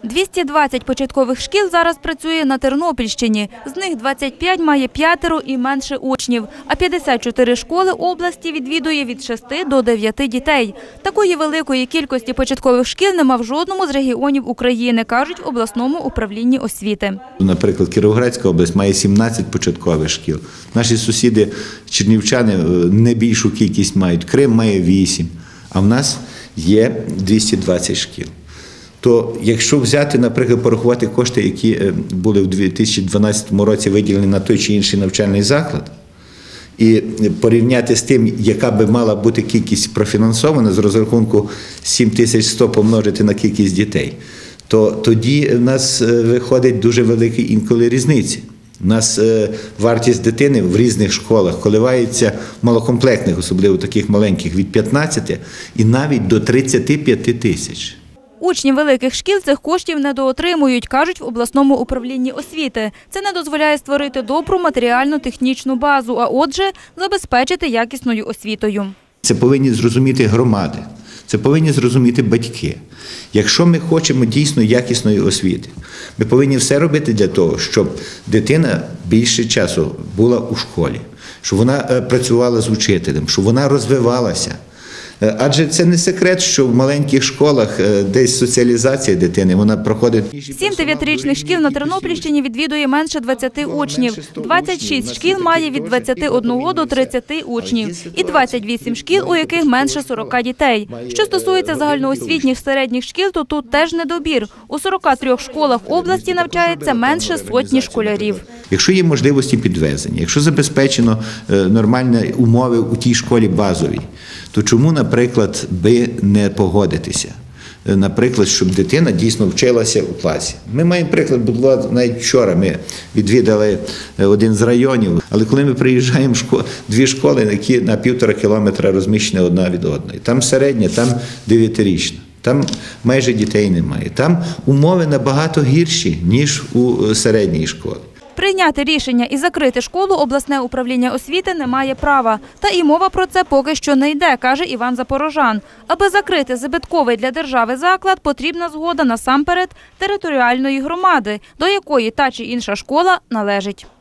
220 початкових шкіл зараз працює на Тернопільщині. З них 25 має 5 і менше учнів, а 54 школи області відвідує від 6 до 9 дітей. Такої великої кількості початкових шкіл нема в жодному з регіонів України, кажуть в обласному управлінні освіти. Наприклад, Кіровоградська область має 17 початкових шкіл. Наші сусіди, чернівчани, не більшу кількість мають. Крим має 8, а в нас є 220 шкіл. То якщо взяти, наприклад, порахувати кошти, які були в 2012 році виділені на той чи інший навчальний заклад, і порівняти з тим, яка би мала бути кількість профінансована, з розрахунку 7100 помножити на кількість дітей, то тоді в нас виходить дуже велика інколи різниця. У нас вартість дитини в різних школах коливається, малокомплектних, особливо таких маленьких, від 15 і навіть до 35 тисяч. Учні великих шкіл цих коштів недоотримують, кажуть в обласному управлінні освіти. Це не дозволяє створити добру матеріально-технічну базу, а отже, забезпечити якісною освітою. Це повинні зрозуміти громади, це повинні зрозуміти батьки. Якщо ми хочемо дійсно якісної освіти, ми повинні все робити для того, щоб дитина більше часу була у школі, щоб вона працювала з учителем, щоб вона розвивалася. Адже це не секрет, що в маленьких школах десь соціалізація дитини, вона проходить. 7 9-річних шкіл на Тернопільщині відвідує менше 20 учнів. 26 шкіл має від 21 до 30 учнів. І 28 шкіл, у яких менше 40 дітей. Що стосується загальноосвітніх середніх шкіл, то тут теж недобір. У 43 школах області навчається менше сотні школярів. Якщо є можливості підвезення, якщо забезпечено нормальні умови у тій школі базовій, то чому, наприклад, би не погодитися? Наприклад, щоб дитина дійсно вчилася у класі. Ми маємо приклад, будь навіть вчора ми відвідали один з районів, але коли ми приїжджаємо в дві школи, які на 1,5 кілометра розміщені одна від одної. Там середня, там 9-річна. Там майже дітей немає. Там умови набагато гірші, ніж у середній школі. Прийняти рішення і закрити школу обласне управління освіти не має права. Та і мова про це поки що не йде, каже Іван Запорожан. Аби закрити збитковий для держави заклад, потрібна згода насамперед територіальної громади, до якої та чи інша школа належить.